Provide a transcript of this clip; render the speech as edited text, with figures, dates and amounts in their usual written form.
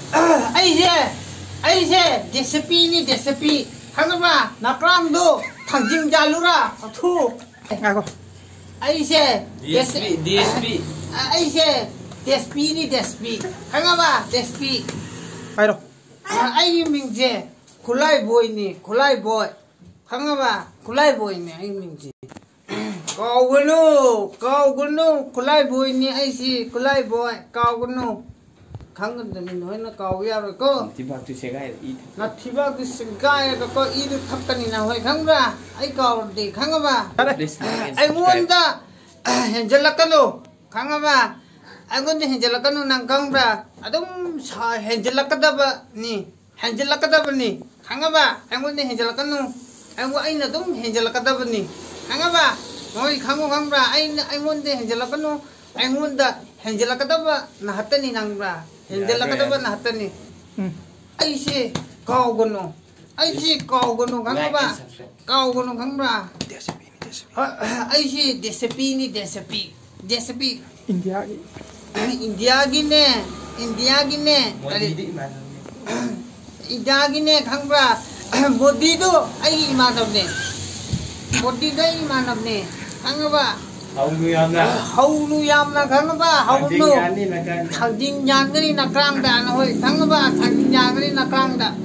ꯑꯩꯁꯦ ꯗꯦꯁꯄꯤꯅꯤ ꯗꯦꯁꯄꯤ ꯈꯪꯉꯕ ꯅꯀ꯭ꯔꯥꯝꯗꯣ ꯊꯥꯡꯖꯤꯡ ꯖꯥꯂꯨꯔꯥ ꯊꯨ ꯉꯥꯏꯈꯣ ꯑꯩꯁꯦ DSP ꯑꯩꯁꯦ 데스피니 데스피 강아봐 데스피 아이로 아이 민지 굴라이 보이니 굴라이 보이 강아봐 굴라이 보이니 아이 민지 가오그노 굴라이 보이니 아이시 굴라이 보이 가오그노 강근데 너희는 가오야로 티박도 세가이 나 티박도 세가이 거 이를 탑다니나 호이 강가 아이 가오디 강아봐 아이 원다 현절락가노 강아봐 아이건데 현질락가는 난 강브라 아동 사 현질락가다바니 현질락가다바니 강아봐 아이건데 현질락가는 아이고 아이나 동 현질락가다바니 강아봐 너희 강고 강브라 아이건데 현질락가는 아이건다 현질락가다바 나하더니 난브라 현질락가다바 나하더니 아이시 가오고노 아이시 가오고노 강아봐 가오고노 강브라 아이시 데스피니 데스피 인디아기네 인디아기네 강브라 모디도 아이 이만없네 모디도 이만없네 강봐 하우루 얌나 강봐 하우루 당진 양거리 나크랑다 호이 강봐 당진 양거리 나크랑다